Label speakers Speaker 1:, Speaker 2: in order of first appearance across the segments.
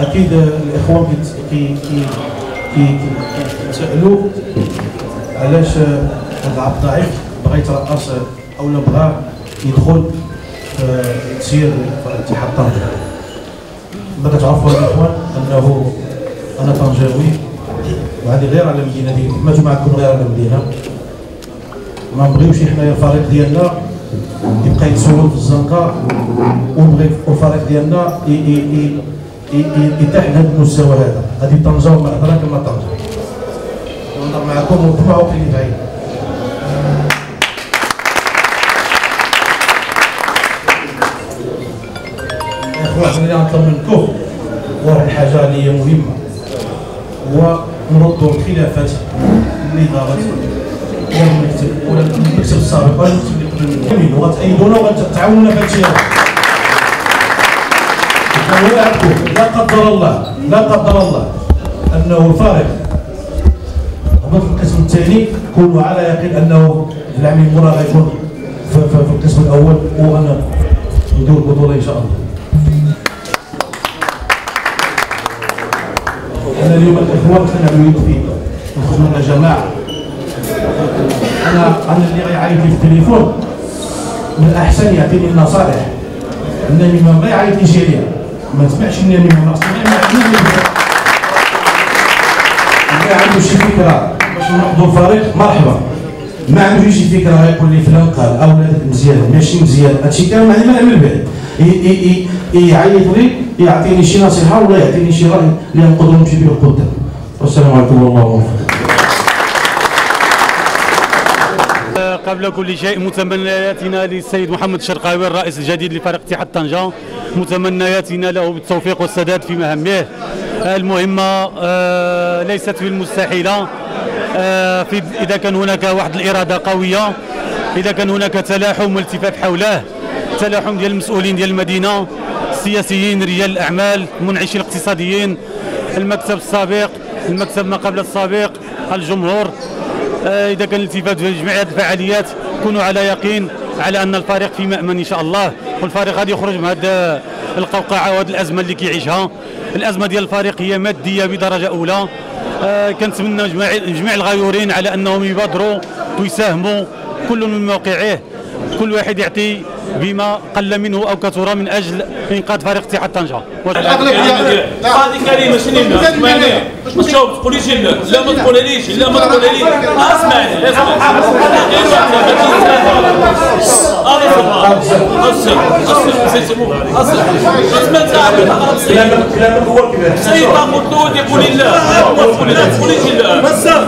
Speaker 1: اكيد الاخوان كيتسالوا علاش هذا العبد الضعيف بغى يترأس او بغى يدخل في تسيير اتحاد طنجة. كما كتعرفوا الاخوان انه انا طنجاوي وهذه غير على المدينه ديالي، المجموعه تكون غير على المدينه. ما نبغيوش حنايا الفريق ديالنا يبقى يتسول في الزنقه، ونبغي الفريق ديالنا يتاح لهذا المستوى هذا. هذه طنجه وما أدراك ما طنجه. نهضر معكم ونطمعوا في اللي بعيد. يا اخوان خلينا نطلب منكم واحد الحاجه اللي هي مهمه، هو نردوا الخلافات اللي دارت ولا المكتب ولا المكتب السابق ولا المكتب اللي قبل منه، وغتأيدونا وغتعاونونا في هذا الشيء هذا. لا قدر الله لا قدر الله انه الفارق هبط في القسم الثاني، كونوا على يقين انه العام المورا غيكون في القسم الاول وغندير البطوله ان شاء الله. انا اليوم الاخوان كنعملوا يد في يد، نخرجوا لنا جماعه. انا اللي غيعيط لي في التليفون من الاحسن يعطيني النصائح، انني ما غيعيطليش عليها، ما نسمعش انني ما عنده شي فكره باش ناخذوا الفريق مرحبا، ما عنده شي فكره يقول لي فلان قال او ولادك مزيان ماشي مزيان، هادشي كامل ما نعمل به. يعيط لي يعطيني شي نصيحه ولا يعطيني شي راي اللي نقدروا نمشي به لقدام. والسلام عليكم والله موفق.
Speaker 2: قبل كل شيء متمنياتنا للسيد محمد الشرقاوي الرئيس الجديد لفريق اتحاد طنجة، متمنياتنا له بالتوفيق والسداد في مهامه المهمة. ليست بالمستحيلة إذا كان هناك واحد الإرادة قوية، إذا كان هناك تلاحم والتفاف حوله، تلاحم ديال المسؤولين ديال المدينة، السياسيين، رجال الأعمال، المنعشين الاقتصاديين، المكتب السابق، المكتب ما قبل السابق، الجمهور. إذا كان الالتفات في جميع هذه الفعاليات كونوا على يقين على أن الفريق في مأمن إن شاء الله، والفريق غادي يخرج من هذه القوقعة وهذه الأزمة اللي كيعيشها. الأزمة ديال الفريق هي مادية بدرجة أولى. كنتمنى جميع الغيورين على أنهم يبادروا ويساهموا كل من موقعه، كل واحد يعطي بما قل منه أو كثر من أجل إنقاذ فريق اتحاد طنجة.
Speaker 3: هذه كلمة شنو اسمعني، ما تقوليش لا ما تقوليش لا ما تقوليش، اسمعني
Speaker 1: كلامك هو الكبير.
Speaker 3: سيد مردود يقول لا ما تقوليش لا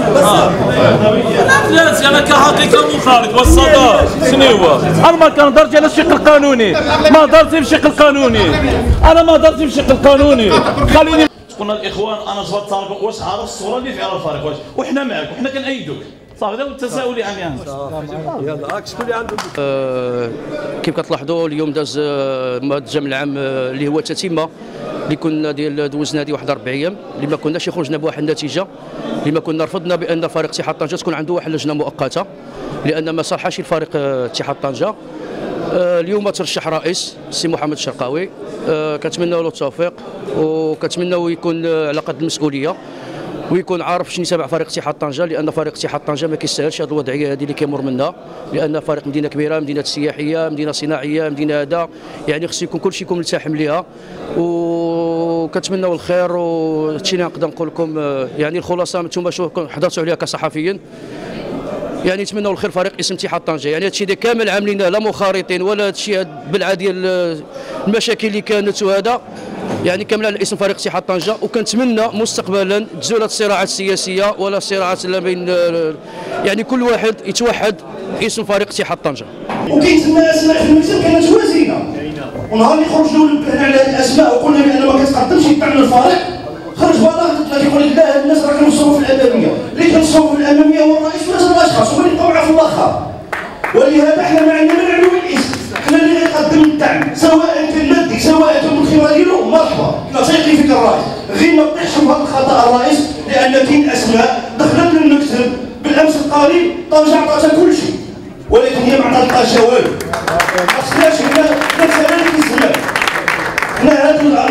Speaker 3: بس انا كحقيقه منفرد والصدى شنو هو؟ انا ما كنهضرش على الشق القانوني، ما هضرتش في الشق القانوني، انا ما هضرتش في الشق القانوني. خليني قلنا الاخوان انا جبت طالب واش عارف الصوره اللي فيها الفريق واش، وحنا معك وحنا كنأيدوك صافي. هذا هو التساؤل اللي عندي انا.
Speaker 4: يلا شكون اللي عنده كيف كتلاحظوا اليوم داز الجمع العام اللي هو تتمه اللي كنا دوزنا هذه واحد 4 ايام اللي ما كناش خرجنا بواحد النتيجه، اللي ما كنا رفضنا بان فريق اتحاد طنجة تكون عنده واحد اللجنه مؤقته لان ما صلحش الفريق اتحاد طنجة. اليوم ترشح رئيس السي محمد الشرقاوي، كنتمنى له التوفيق وكنتمنى يكون على قد المسؤوليه ويكون عارف شنو يتابع فريق اتحاد طنجة، لان فريق اتحاد طنجة ما كيستاهلش هذه الوضعيه هذه اللي كيمر منها، لان فريق مدينه كبيره، مدينه سياحيه، مدينه صناعيه، مدينه هذا يعني خص يكون كلشي يكون ملتحم ليها. وكنتمناو الخير وهادشي اللي نقدر نقول لكم. يعني الخلاصه انتم حضرتوا عليها كصحفيين، يعني نتمناو الخير فريق اسم اتحاد طنجة. يعني هادشي اللي كامل عاملينه لا منخرطين ولا هادشي بالعا ديال المشاكل اللي كانت وهذا، يعني كامل على اسم فريق اتحاد طنجة. وكنتمنى مستقبلا تزول الصراعات السياسيه ولا الصراعات اللي بين، يعني كل واحد يتوحد اسم فريق اتحاد طنجة.
Speaker 5: وكيتسمى اسماء في المكتب كانت وزينه، ونهار اللي خرجنا هنا على الاسماء وقلنا بان ما كتقدمش يطعن الفريق، خرج بلاغ كيقول لك لا هاد الناس راه كنوصلوا في الاماميه، اللي كنوصلوا في الاماميه هو الرئيس ولازم الاشخاص هما اللي يبقاو معاه في الاخر. ولهذا حنا ما عندنا ما نعنوا بالاسم، حنا اللي غيقدم الدعم سواء كان مادي سواء كان من خلال ديالو مرحبا، كنا تيقي فيك الرئيس، غير ما طيحش بهذا الخطا الرئيس، لان كاين اسماء دخلت للمكتب بالامس القريب طنجة عطاتها كل شيء، ولكن هي ما عطاتهاش والو. ما خصناش هنا نتسالى الاسماء، حنا هادو ان شاء الله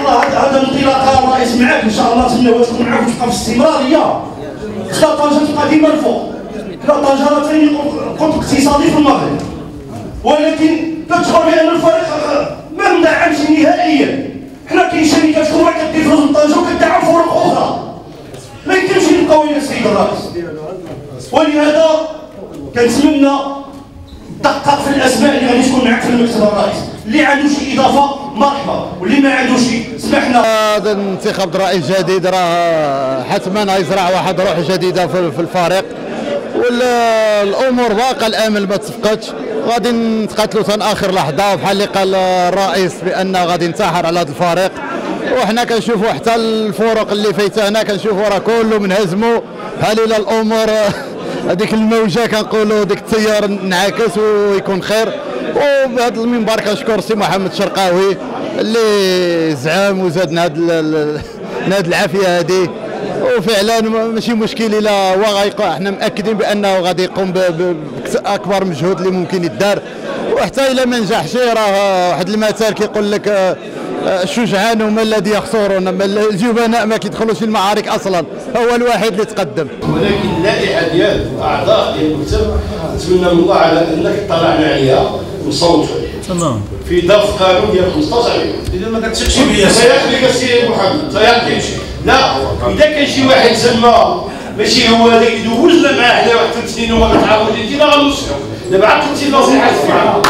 Speaker 5: الله هذا انطلاقه الرئيس معاك ان شاء الله، تما وتكون معاك وتبقى في استمراريه. خصها طنجه تبقى ديما الفوق. لا طنجه راه ثاني قطب اقتصادي في المغرب، ولكن كتشعر بان الفريق ما مدعمش نهائيا. حنا كاين شركات كبرى كدير فلوس من طنجه وكدعم فرق اخرى، ما يمكنش نبقاو هنا السيد الرئيس. ولهذا كنتمنى دقق في الاسماء اللي غادي تكون معك في المكتب الرئيس، اللي عنده شي اضافه مرحبا، واللي ما عندوش سمحنا.
Speaker 6: هذا انتخاب رئيس جديد راه حتما غيزرع واحد روح جديده في الفريق، والامور باقا الامل ما تفقدش، غادي نتقاتلوا حتى اخر لحظه بحال اللي قال الرئيس بان غادي ننتحر على هذا الفريق. وحنا كنشوفوا حتى الفرق اللي فايته هنا كنشوفوا راه كله منهزموا بحال الى الامور هذيك الموجه كنقولوا ديك التيار انعكس ويكون خير. وبهذا المنبر كنشكر سي محمد الشرقاوي اللي زعم وزادنا هذه العافيه هذه، وفعلا ماشي مشكل الا هو احنا مأكدين بانه غادي يقوم باكبر مجهود اللي ممكن يدار. وحتى الا ما نجحش راه واحد المثال كيقول لك الشجعان هما الذي يخسرون، اما الجبناء ما كيدخلوش المعارك اصلا، هو الوحيد اللي تقدم.
Speaker 7: ولكن اللائحه ديال اعضاء ديال المكتب نتمنى من الله على انك اطلعنا عليها ونصوتوا عليها. تمام. في ظرف قانون ديال 15 يوم.
Speaker 1: اذا ما كتثقش بيا
Speaker 7: سيقضي السي محمد سيقضي. لا اذا كان شي واحد زعما ماشي هو اللي دوزنا معاه حنا واحد 3 سنين وما كتعاونش انت لا غنوصلوا. دابا عاد كنتي نصيحه